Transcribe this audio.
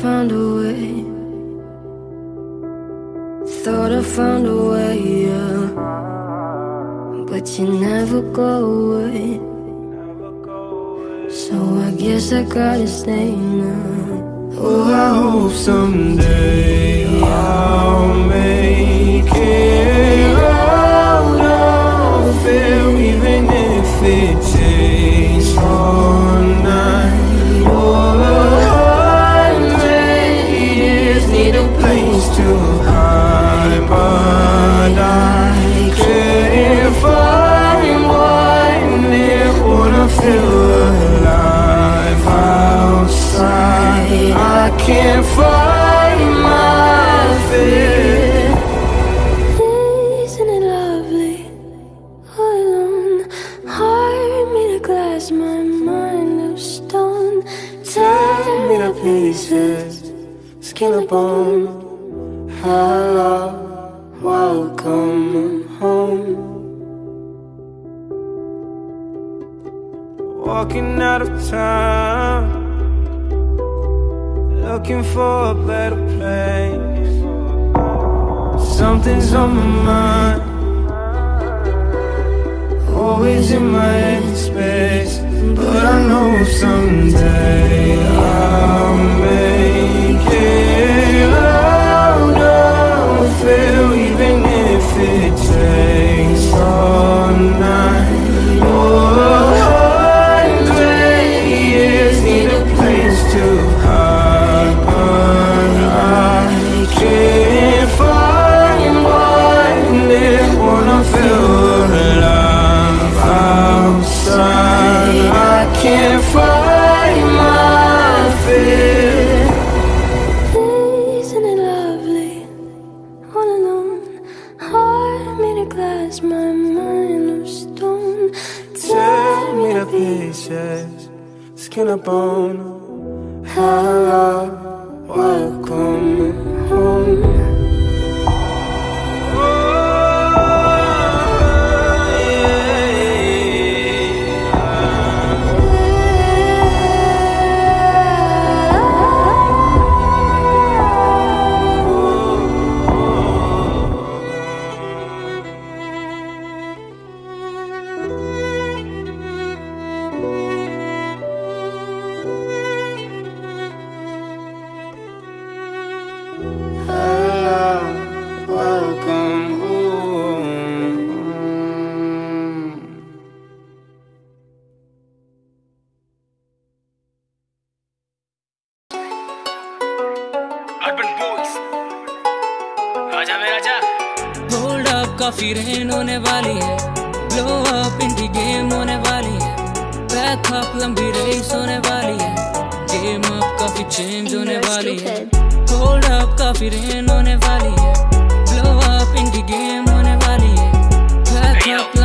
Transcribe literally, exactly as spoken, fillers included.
found a way. Thought I found a way, yeah. But you never go away. So I guess I gotta stay now. Oh, I hope someday I'll make it out of it, even if it takes all night or a hundred years. Need a place to hide, but I can't find one that wanna feel alive outside. I can't find my fear. Isn't it lovely? All alone, heart made of glass, my mind of stone. Tear me to pieces, skin and bone. Hello, welcome home. Walking out of town, looking for a better place. Something's on my mind, always in my empty space. But I know someday I'll make it out of it, even if it takes all night or a hundred years. Need a place to hide, but I can't find one that wanna feel alive outside. I can't find my fear. Isn't it lovely? All alone, heart made of glass, my mind of stone. Tear me to pieces, skin and bone. Hello, welcome home. Hold up, काफी rain होने वाली है. Blow up, इंडी game होने वाली है. Back up, लंबी race होने वाली है. Game up, काफी चेंज होने वाली है. Hold up, काफी रेन होने वाली है. Blow up, इंडी गेम होने वाली है. Back up,